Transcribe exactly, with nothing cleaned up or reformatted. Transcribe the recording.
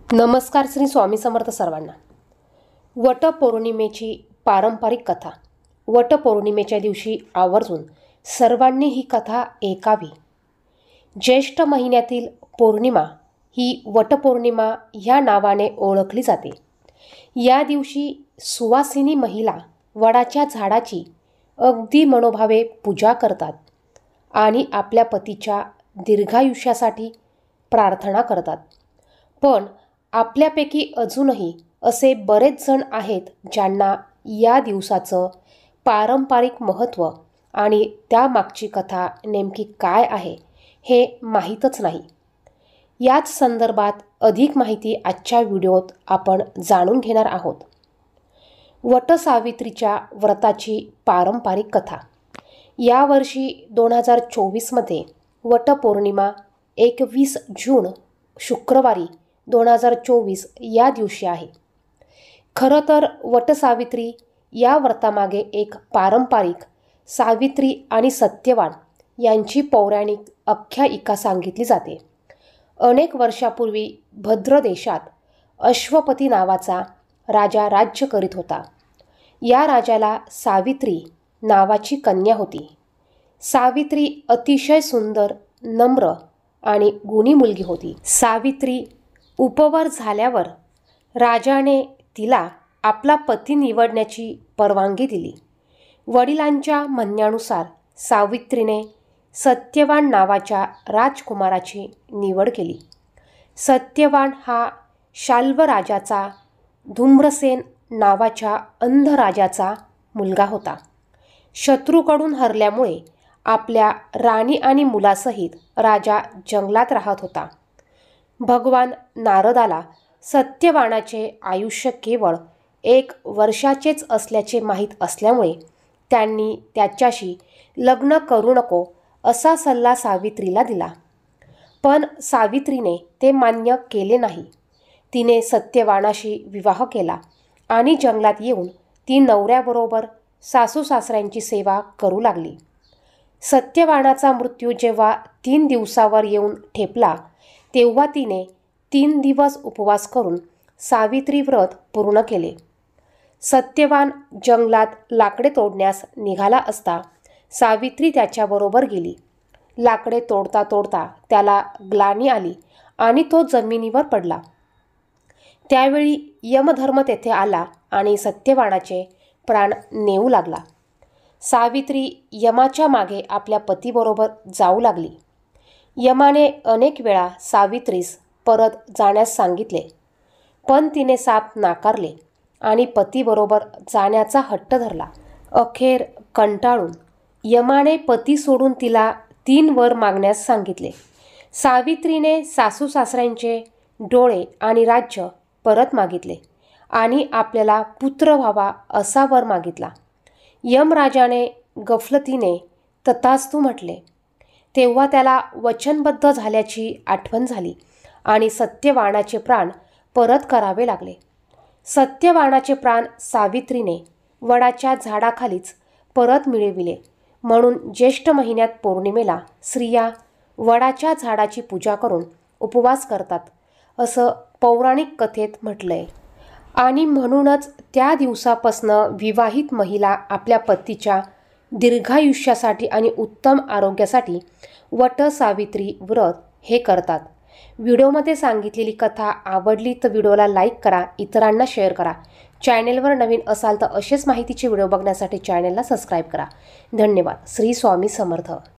नमस्कार श्री स्वामी समर्थ सर्वांना। वटपौर्णिमेची पारंपरिक कथा। वटपौर्णिमेच्या दिवशी आवर्जून सर्वांनी ही कथा ऐकावी। ज्येष्ठ महिन्यातील पौर्णिमा ही वटपौर्णिमा ह्या नावाने ओळखली जाते। या दिवशी सुवासिनी महिला वडाच्या झाडाची अगदी मनोभावे पूजा करतात आणि आपल्या पतीच्या दीर्घायुष्यासाठी प्रार्थना करतात। पण आपल्यापैकी अजूनही असे बरेच जण आहेत ज्यांना या दिवसाचं पारंपरिक महत्त्व आणि त्यामागची कथा नेमकी काय आहे हे माहीतच नाही। याच संदर्भात अधिक माहिती आजच्या व्हिडिओत आपण जाणून घेणार आहोत। वटसावित्रीच्या व्रताची पारंपरिक कथा। यावर्षी दोन हजार चोवीसमध्ये वटपौर्णिमा एकवीस जून शुक्रवारी दोन हजार चोवीस या दिवशी आहे। खरं तर वटसावित्री या व्रतामागे एक पारंपरिक सावित्री आणि सत्यवान यांची पौराणिक आख्यायिका सांगितली जाते। अनेक वर्षापूर्वी भद्र देशात अश्वपती नावाचा राजा राज्य करीत होता। या राजाला सावित्री नावाची कन्या होती। सावित्री अतिशय सुंदर, नम्र आणि गुणी मुलगी होती। सावित्री उपवर झाल्यावर राजाने तिला आपला पती निवडण्याची परवानगी दिली। वडिलांच्या म्हणण्यानुसार सावित्रीने सत्यवान नावाच्या राजकुमाराची निवड केली। सत्यवान हा शाल्व राजाचा धूम्रसेन नावाच्या अंध राजाचा मुलगा होता। शत्रूकडून हरल्यामुळे आपल्या राणी आणि मुलासहित राजा जंगलात राहत होता। भगवान नारदाला सत्यवानाचे आयुष्य केवळ एक वर्षाचेच असल्याचे माहीत असल्यामुळे त्यांनी त्याच्याशी लग्न करू नको असा सल्ला सावित्रीला दिला। पण सावित्रीने ते मान्य केले नाही। तिने सत्यवानाशी विवाह केला आणि जंगलात येऊन ती नवऱ्याबरोबर सासू सासऱ्यांची सेवा करू लागली। सत्यवानाचा मृत्यू जेव्हा तीन दिवसावर येऊन ठेपला तेव्हा तिने तीन दिवस उपवास करून सावित्री व्रत पूर्ण केले। सत्यवान जंगलात लाकडे तोडण्यास निघाला असता सावित्री त्याच्याबरोबर गेली। लाकडे तोडता तोडता त्याला ग्लानी आली आणि तो जमिनीवर पडला। त्यावेळी यमधर्म तेथे आला आणि सत्यवानाचे प्राण नेऊ लागला। सावित्री यमाच्या मागे आपल्या पतीबरोबर जाऊ लागली। यमाने अनेक वेळा सावित्रीस परत जाण्यास सांगितले, पण तिने साप नाकारले आणि पतीबरोबर जाण्याचा हट्ट धरला। अखेर कंटाळून यमाने पती सोडून तिला तीन वर मागण्यास सांगितले। सावित्रीने सासू सासऱ्यांचे डोळे आणि राज्य परत मागितले आणि आपल्याला पुत्र व्हावा असा वर मागितला। यमराजाने गफलतीने तथास्तु म्हटले। तेव्हा त्याला वचनबद्ध झाल्याची आठवण झाली आणि सत्यवानाचे प्राण परत करावे लागले। सत्यवानाचे प्राण सावित्रीने वडाच्या झाडाखालीच परत मिळविले। म्हणून ज्येष्ठ महिन्यात पौर्णिमेला स्त्रिया वडाच्या झाडाची पूजा करून उपवास करतात असं पौराणिक कथेत म्हटलंय। आणि म्हणूनच त्या दिवसापासनं विवाहित महिला आपल्या पतीच्या दीर्घायुष्यासाठी आणि उत्तम आरोग्यासाठी वटसावित्री व्रत हे करतात। व्हिडिओमध्ये सांगितलेली कथा आवडली तर व्हिडिओला लाईक करा, इतरांना शेअर करा। चॅनेलवर नवीन असाल तर असेच माहितीचे व्हिडिओ बघण्यासाठी चॅनेलला सबस्क्राईब करा। धन्यवाद। श्री स्वामी समर्थ।